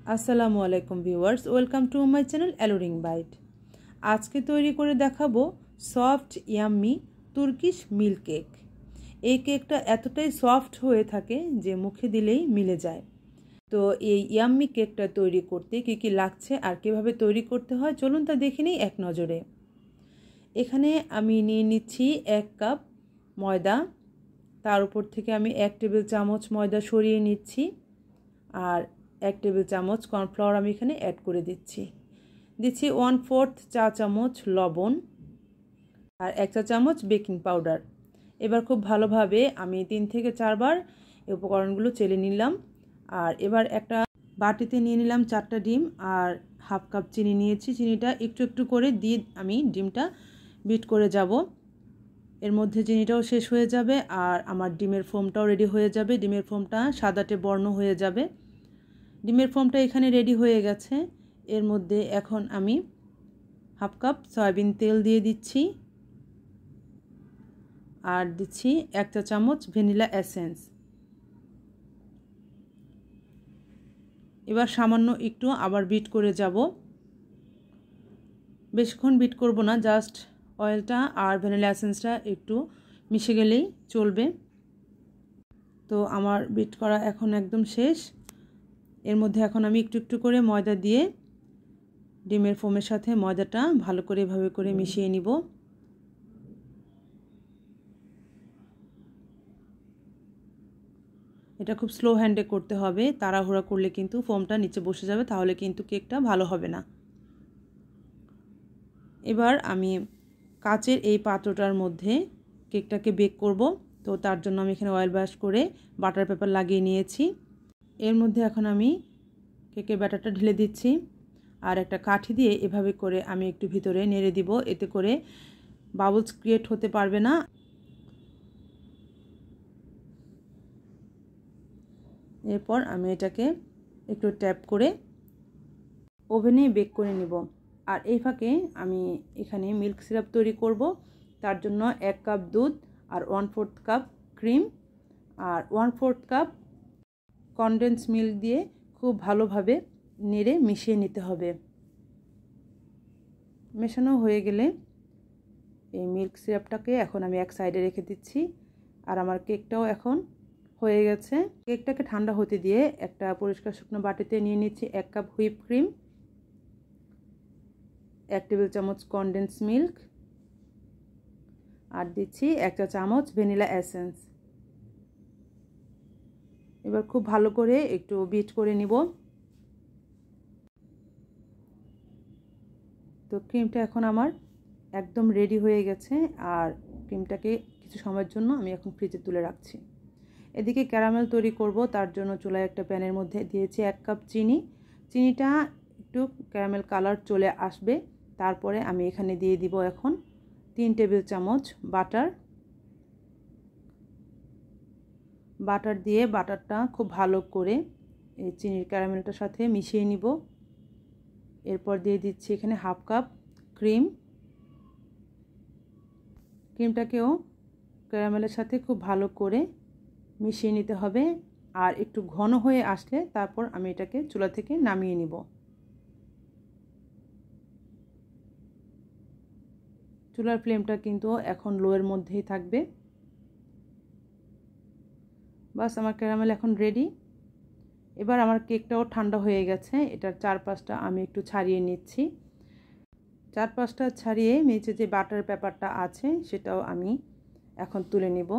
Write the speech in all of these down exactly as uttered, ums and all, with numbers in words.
আসসালামু আলাইকুম viewers, welcome to my channel Alluring Bite. আজকে তৈরি করে দেখাবো soft yummy Turkish milk cake. এই কেকটা এতটাই সফট হয়ে থাকে যে মুখে দিলেই মিলে যায়। তো এই ইয়াম্মি কেকটা তৈরি করতে কী কী লাগছে আর কীভাবে তৈরি করতে হয় চলুন তা দেখে নিই এক নজরে। এখানে আমি নিয়ে নিচ্ছি এক কাপ ময়দা, তার উপর থেকে আমি এক টেবিল চামচ ময়দা সরিয়ে নিচ্ছি আর এক টেবিল চামচ কর্নফ্লাওয়ার আমি এখানে অ্যাড করে দিচ্ছি দিচ্ছি ওয়ান ফোর্থ চা চামচ লবণ আর এক চা চামচ বেকিং পাউডার। এবার খুব ভালোভাবে আমি তিন থেকে চারবার এই উপকরণগুলো চেলে নিলাম। আর এবার একটা বাটিতে নিয়ে নিলাম চারটা ডিম আর হাফ কাপ চিনি নিয়েছি। চিনিটা একটু একটু করে দিয়ে আমি ডিমটা বিট করে যাব। এর মধ্যে চিনিটাও শেষ হয়ে যাবে আর আমার ডিমের ফোমটাও রেডি হয়ে যাবে। ডিমের ফোমটা সাদাটে বর্ণ হয়ে যাবে। ডিমের ফোমটা এখানে রেডি হয়ে গেছে। এর মধ্যে এখন আমি হাফ কাপ সয়াবিন তেল দিয়ে দিচ্ছি আর দিচ্ছি এক চা চামচ ভ্যানিলা এসেন্স। এবার সামান্য একটু আবার বিট করে যাব। বেশিক্ষণ বিট করব না, জাস্ট অয়েলটা আর ভ্যানিলা এসেন্সটা একটু মিশে গেলেই চলবে। তো আমার বিট করা এখন একদম শেষ। এর মধ্যে এখন আমি একটু একটু করে ময়দা দিয়ে ডিমের ফোমের সাথে ময়দাটা ভালো করে এভাবে করে মিশিয়ে নিব। এটা খুব স্লো হ্যান্ডে করতে হবে, তাড়াহুড়া করলে কিন্তু ফোমটা নিচে বসে যাবে, তাহলে কিন্তু কেকটা ভালো হবে না। এবার আমি কাচের এই পাত্রটার মধ্যে কেকটাকে বেক করব। তো তার জন্য আমি এখানে অয়েল ব্রাশ করে বাটার পেপার লাগিয়ে নিয়েছি। এর মধ্যে এখন আমি কেকের ব্যাটারটা ঢেলে দিচ্ছি আর একটা কাঠি দিয়ে এভাবে করে আমি একটু ভিতরে নেড়ে দিব, এতে করে বাবলস ক্রিয়েট হতে পারবে না। এরপর আমি এটাকে একটু ট্যাপ করে ওভেনে বেক করে নিব। আর এই ফাঁকে আমি এখানে মিল্ক সিরাপ তৈরি করব। তার জন্য এক কাপ দুধ আর ওয়ান ফোর্থ কাপ ক্রিম আর one fourth cup condensed milk দিয়ে খুব ভালোভাবে নেড়ে মিশিয়ে নিতে হবে। মেশানো হয়ে গেলে এই মিল্ক সিরাপটাকে এখন আমি এক সাইডে রেখে দিচ্ছি। আর আমার কেকটাও এখন হয়ে গেছে। কেকটাকে ঠান্ডা হতে দিয়ে একটা পরিষ্কার শুকনো বাটিতে নিয়ে নিচ্ছি এক কাপ হুইপ ক্রিম, এক টেবিল চামচ কনডেন্স মিল্ক আর দিচ্ছি এক চা চামচ ভ্যানিলা এসেন্স। এবার খুব ভালো করে একটু বিট করে নিব। তো ক্রিমটা এখন আমার একদম রেডি হয়ে গেছে আর ক্রিমটাকে কিছু সময়ের জন্য আমি এখন ফ্রিজে তুলে রাখছি। এদিকে ক্যারামেল তৈরি করব। তার জন্য চুলায় একটা প্যানের মধ্যে দিয়েছি এক কাপ চিনি। চিনিটা একটু ক্যারামেল কালার চলে আসবে, তারপরে আমি এখানে দিয়ে দিব এখন তিন টেবিল চামচ বাটার। বাটার দিয়ে বাটারটা খুব ভালো করে এই চিনির ক্যারামেলটার সাথে মিশিয়ে নিব। এরপর দিয়ে দিচ্ছি এখানে হাফ কাপ ক্রিম। ক্রিমটাকেও ক্যারামেলের সাথে খুব ভালো করে মিশিয়ে নিতে হবে। আর একটু ঘন হয়ে আসলে তারপর আমি এটাকে চুলা থেকে নামিয়ে নিব। চুলার ফ্লেমটা কিন্তু এখন লোয়ের মধ্যেই থাকবে। বাস আমার ক্যারামেল এখন রেডি। এবার আমার কেকটাও ঠান্ডা হয়ে গেছে। এটার চারপাশটা আমি একটু ছাড়িয়ে নিচ্ছি। চারপাশটা ছাড়িয়ে নিচে যে বাটার পেপারটা আছে সেটাও আমি এখন তুলে নিব।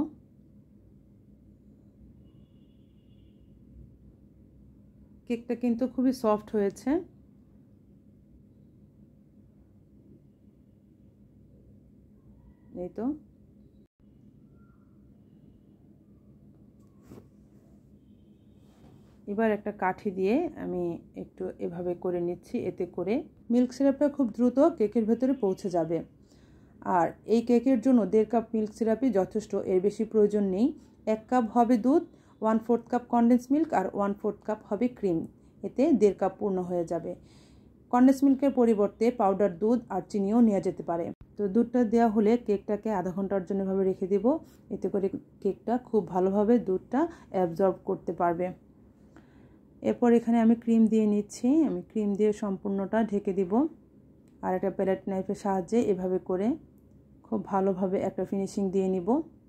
কেকটা কিন্তু খুবই সফট হয়েছে। এই তো এবার একটা কাঠি দিয়ে আমি একটু এভাবে করে নিচ্ছি, এতে করে মিল্ক সিরাপটা খুব দ্রুত কেকের ভেতরে পৌঁছে যাবে। আর এই কেকের জন্য দেড় কাপ মিল্ক সিরাপই যথেষ্ট, এর বেশি প্রয়োজন নেই। এক কাপ হবে দুধ, one fourth cup condensed milk আর ওয়ান ফোর্থ কাপ হবে ক্রিম, এতে দেড় কাপ পূর্ণ হয়ে যাবে। কনডেন্স মিল্কের পরিবর্তে পাউডার দুধ আর চিনিও নেওয়া যেতে পারে। তো দুধটা দেওয়া হলে কেকটাকে আধা ঘন্টার জন্য এভাবে রেখে দেব, এতে করে কেকটা খুব ভালোভাবে দুধটা অ্যাবজর্ব করতে পারবে। এরপর এখানে আমি ক্রিম দিয়ে নিচ্ছি। আমি ক্রিম দিয়ে সম্পূর্ণটা ঢেকে দিব। আর একটা প্যালেট নাইফের সাহায্যে এভাবে করে খুব ভালোভাবে একটা ফিনিশিং দিয়ে নিব।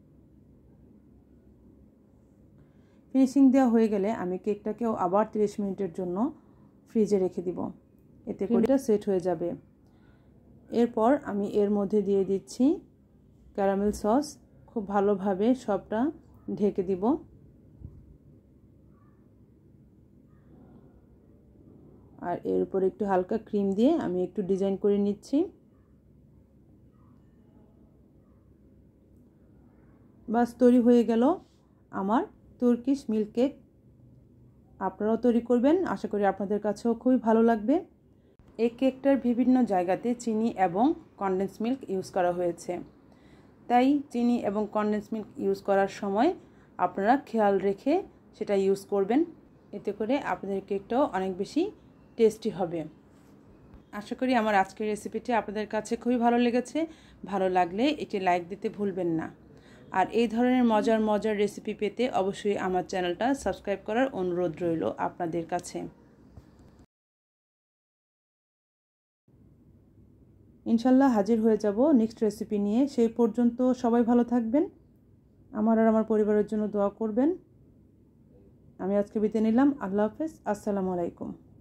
ফিনিশিং দেওয়া হয়ে গেলে আমি কেকটাকেও আবার তিরিশ মিনিটের জন্য ফ্রিজে রেখে দিব, এতে করে এটা সেট হয়ে যাবে। এরপর আমি এর মধ্যে দিয়ে দিচ্ছি ক্যারামেল সস। খুব ভালোভাবে সবটা ঢেকে দিব। আর এর উপর একটু হালকা ক্রিম দিয়ে আমি একটু ডিজাইন করে নিচ্ছি। বাস তৈরি হয়ে গেল আমার তুর্কিশ মিল্ক কেক। আপনারাও তৈরি করবেন, আশা করি আপনাদের কাছেও খুবই ভালো লাগবে। এই কেকটার বিভিন্ন জায়গাতে চিনি এবং কনডেন্স মিল্ক ইউজ করা হয়েছে, তাই চিনি এবং কনডেন্স মিল্ক ইউজ করার সময় আপনারা খেয়াল রেখে সেটা ইউজ করবেন, এতে করে আপনাদের কেকটাও অনেক বেশি টেস্টি হবে। আশা করি আমার আজকের রেসিপিটি আপনাদের কাছে খুবই ভালো লেগেছে। ভালো লাগলে এটি লাইক দিতে ভুলবেন না। আর এই ধরনের মজার মজার রেসিপি পেতে অবশ্যই আমার চ্যানেলটা সাবস্ক্রাইব করার অনুরোধ রইল আপনাদের কাছে। ইনশাল্লাহ হাজির হয়ে যাব নেক্সট রেসিপি নিয়ে। সেই পর্যন্ত সবাই ভালো থাকবেন, আমার আর আমার পরিবারের জন্য দোয়া করবেন। আমি আজকে বিদায় নিলাম। আল্লাহ হাফেজ। আসসালামু আলাইকুম।